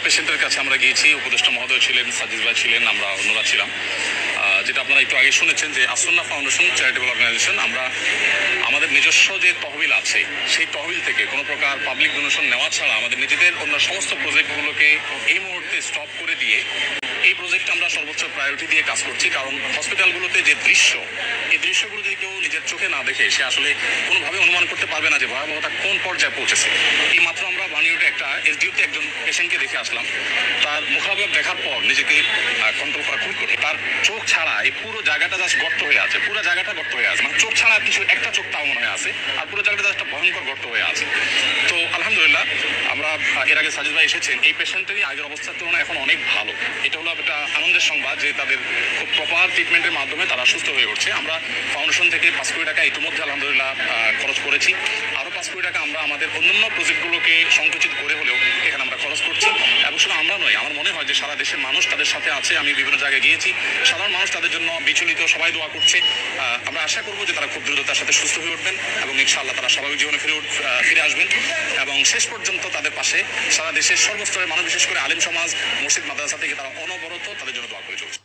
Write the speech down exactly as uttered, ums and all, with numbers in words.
পেশেন্টের কাছে আমরা গিয়েছি, উপদেষ্টা মহোদয় ছিলেন, সাজিদ ভাই ছিলেন, আমরা অন্যরা ছিলাম। যেটা আপনারা একটু আগে শুনেছেন যে আসন্না ফাউন্ডেশন চ্যারিটেবল অর্গানাইজেশন, আমরা আমাদের নিজস্ব যে তহবিল আছে সেই তহবিল থেকে কোনো প্রকার পাবলিক ডোনেশন নেওয়া ছাড়া আমাদের নিজেদের অন্য সমস্ত প্রজেক্টগুলোকে এই মুহূর্তে স্টপ করে দিয়ে এই প্রজেক্টে আমরা সর্বোচ্চ প্রায়োরিটি দিয়ে কাজ করছি। কারণ হসপিটালগুলোতে যে দৃশ্য, এই দৃশ্যগুলো যদি কেউ নিজের চোখে না দেখে সে আসলে কোনোভাবে অনুমান করতে পারবে না যে ভয়াবহতা কোন পর্যায়ে পৌঁছেছে। এই মাত্র আমরা বানিউটে একটা এসডিওতে একজন পেশেন্টকে দেখে আসলাম, তার মুখাবয়ব দেখার পর নিজেকে কন্ট্রোল করা খুব কঠিন। তার চোখ ছাড়া এই পুরো জায়গাটা জাস্ট গর্ত হয়ে আছে, পুরো জায়গাটা গর্ত হয়ে আছে, মানে চোখ ছাড়া কিছু একটা চোখ তাও মনে হয় আছে, আর পুরো জায়গাটা একটা ভয়ঙ্কর গর্ত হয়ে আছে। তো আলহামদুলিল্লাহ আমরা এর আগে সাজিদ ভাই এসেছেন, এই পেশেন্টেরই আগের অবস্থার তুলনায় এখন অনেক ভালো। এটা হলো একটা আনন্দের সংবাদ যে তাদের খুব প্রপার ট্রিটমেন্টের মাধ্যমে তারা সুস্থ হয়ে উঠছে। আমরা ফাউন্ডেশন থেকে পাঁচ কোটি টাকা ইতিমধ্যে আলহামদুলিল্লাহ খরচ করেছি, আরও পাঁচ কোটি টাকা আমরা আমাদের অন্যান্য প্রজেক্টগুলোকে সংকুচিত করে হলেও এখানে আমরা খরচ করছি। এবং শুধু আমরা নয়, আমার মনে হয় যে সারা দেশের মানুষ তাদের সাথে আছে। আমি বিভিন্ন জায়গায় গিয়েছি, সাধারণ মানুষ তাদের জন্য বিচলিত, সবাই দোয়া করছে। আমরা আশা করবো যে তারা খুব দ্রুততার সাথে সুস্থ হয়ে উঠবেন এবং ইনশাআল্লাহ তারা স্বাভাবিক জীবনে ফিরে ফিরে আসবেন এবং শেষ পর্যন্ত তাদের পাশে সারা দেশের সর্বস্তরের মানুষ, বিশেষ করে আলেম সমাজ, মসজিদ, মাদ্রাসা থেকে তারা অনবরত তাদের জন্য দোয়া করে চলছে।